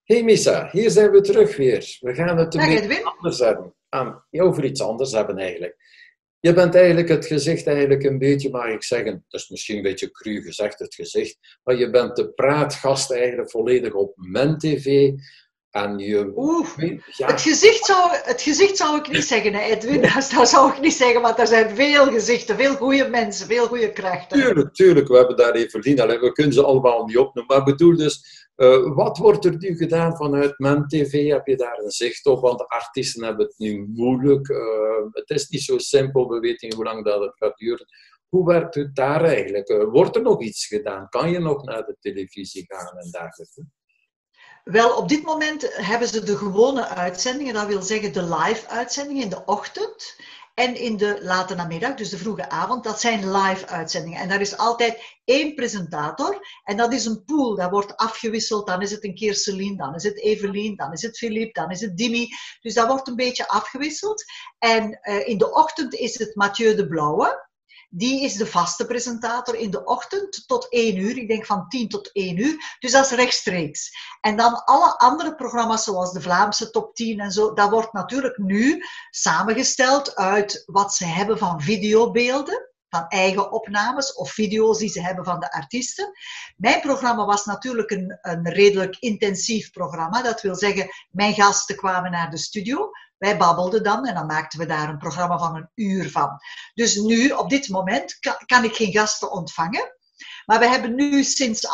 Hey Misa, hier zijn we terug weer. We gaan het een Dag beetje Edwin. anders hebben. Over iets anders hebben eigenlijk. Je bent eigenlijk het gezicht eigenlijk een beetje, mag ik zeggen, dat is misschien een beetje cru gezegd, het gezicht, maar je bent de praatgast eigenlijk volledig op MenTV. En je, Oeh, ja, het gezicht zou ik niet zeggen, hè, Edwin. Dat zou ik niet zeggen, want er zijn veel gezichten, veel goede mensen, veel goede krachten. tuurlijk, tuurlijk, we hebben daar Evelien, alleen we kunnen ze allemaal niet opnoemen. Maar ik bedoel dus, wat wordt er nu gedaan vanuit MenTV? Heb je daar een zicht op? Want de artiesten hebben het nu moeilijk. Het is niet zo simpel, we weten niet hoe lang dat het gaat duren. Hoe werkt het daar eigenlijk? Wordt er nog iets gedaan? Kan je nog naar de televisie gaan en dergelijke? Wel, op dit moment hebben ze de gewone uitzendingen, dat wil zeggen de live-uitzendingen in de ochtend en in de late namiddag, dus de vroege avond. Dat zijn live-uitzendingen. En daar is altijd één presentator en dat is een pool. Dat wordt afgewisseld. Dan is het een keer Celine, dan is het Evelien, dan is het Philippe, dan is het Dimi. Dus dat wordt een beetje afgewisseld. En in de ochtend is het Mathieu de Blauwe. Die is de vaste presentator in de ochtend tot 1 uur. Ik denk van 10 tot 1 uur. Dus dat is rechtstreeks. En dan alle andere programma's, zoals de Vlaamse top 10 en zo, dat wordt natuurlijk nu samengesteld uit wat ze hebben van videobeelden, van eigen opnames of video's die ze hebben van de artiesten. Mijn programma was natuurlijk een redelijk intensief programma. Dat wil zeggen, mijn gasten kwamen naar de studio. Wij babbelden dan en dan maakten we daar een programma van 1 uur van. Dus nu, op dit moment, kan ik geen gasten ontvangen. Maar we hebben nu sinds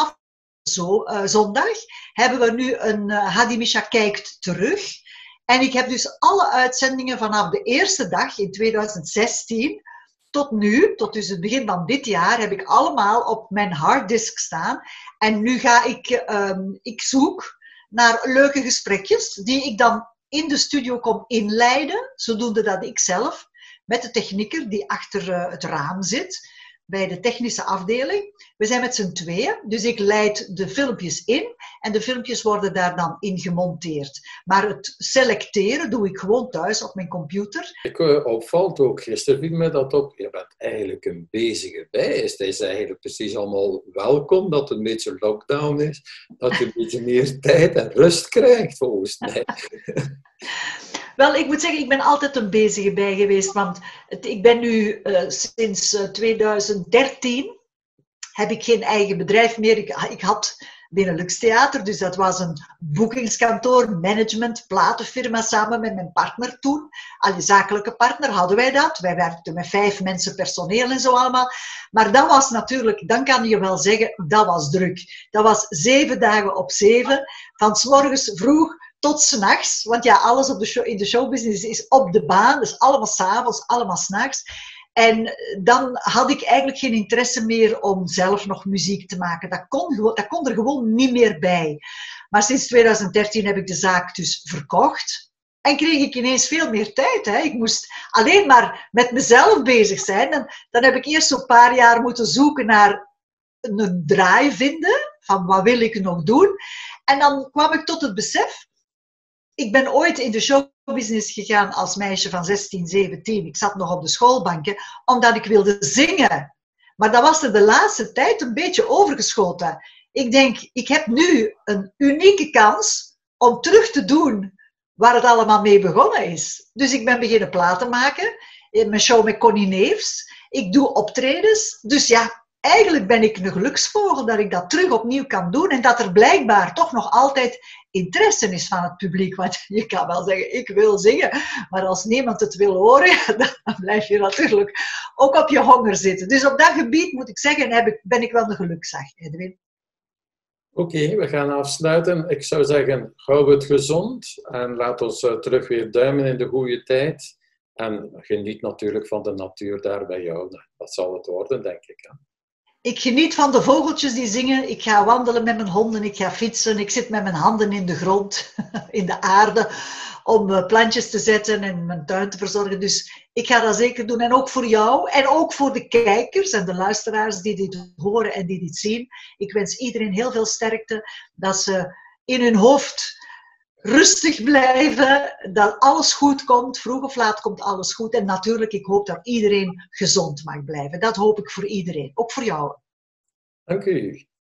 zondag, hebben we nu een Hadi Misha kijkt terug. En ik heb dus alle uitzendingen vanaf de eerste dag in 2016 tot nu, tot dus het begin van dit jaar, heb ik allemaal op mijn harddisk staan. En nu ga ik zoek naar leuke gesprekjes die ik dan in de studio kom inleiden, zodoende dat ik zelf met de technieker die achter het raam zit, bij de technische afdeling. We zijn met z'n tweeën, dus ik leid de filmpjes in en de filmpjes worden daar dan in gemonteerd. Maar het selecteren doe ik gewoon thuis op mijn computer. Ik opvalt ook, gisteren viel me dat op, je bent eigenlijk een bezige bij. Het is eigenlijk precies allemaal welkom dat het een beetje lockdown is, dat je een beetje meer tijd en rust krijgt, volgens mij. Wel, ik moet zeggen, ik ben altijd een bezige bij geweest, want ik ben nu sinds 2013 heb ik geen eigen bedrijf meer. Ik had Benelux Theater, dus dat was een boekingskantoor, management, platenfirma samen met mijn partner toen. Al je zakelijke partner hadden wij dat. Wij werkten met 5 mensen personeel en zo allemaal. Maar dat was natuurlijk, dan kan je wel zeggen, dat was druk. Dat was 7 dagen op 7, van 's morgens vroeg tot 's nachts. Want ja, alles op de show, in de showbusiness is op de baan, dus allemaal 's avonds, allemaal 's nachts. En dan had ik eigenlijk geen interesse meer om zelf nog muziek te maken. Dat kon er gewoon niet meer bij. Maar sinds 2013 heb ik de zaak dus verkocht. En kreeg ik ineens veel meer tijd. Hè. Ik moest alleen maar met mezelf bezig zijn. En dan heb ik eerst zo'n paar jaar moeten zoeken naar een draai vinden. Van wat wil ik nog doen? En dan kwam ik tot het besef. Ik ben ooit in de showbusiness gegaan als meisje van 16, 17. Ik zat nog op de schoolbanken, omdat ik wilde zingen. Maar dat was er de laatste tijd een beetje overgeschoten. Ik denk, ik heb nu een unieke kans om terug te doen waar het allemaal mee begonnen is. Dus ik ben beginnen platen maken. In mijn show met Connie Neefs. Ik doe optredens. Dus ja, eigenlijk ben ik een geluksvogel dat ik dat terug opnieuw kan doen. En dat er blijkbaar toch nog altijd interesse is van het publiek. Want je kan wel zeggen, ik wil zingen. Maar als niemand het wil horen, dan blijf je natuurlijk ook op je honger zitten. Dus op dat gebied moet ik zeggen, ben ik wel een gelukzag, Edwin. Oké, we gaan afsluiten. Ik zou zeggen, hou het gezond en laat ons terug weer duimen in de goede tijd. En geniet natuurlijk van de natuur daar bij jou. Dat zal het worden, denk ik. Hè? Ik geniet van de vogeltjes die zingen. Ik ga wandelen met mijn honden. Ik ga fietsen. Ik zit met mijn handen in de grond, in de aarde, om plantjes te zetten en mijn tuin te verzorgen. Dus ik ga dat zeker doen. En ook voor jou. En ook voor de kijkers en de luisteraars die dit horen en die dit zien. Ik wens iedereen heel veel sterkte. Dat ze in hun hoofd rustig blijven. Dat alles goed komt. Vroeg of laat komt alles goed. En natuurlijk, ik hoop dat iedereen gezond mag blijven. Dat hoop ik voor iedereen. Ook voor jou. Dank u.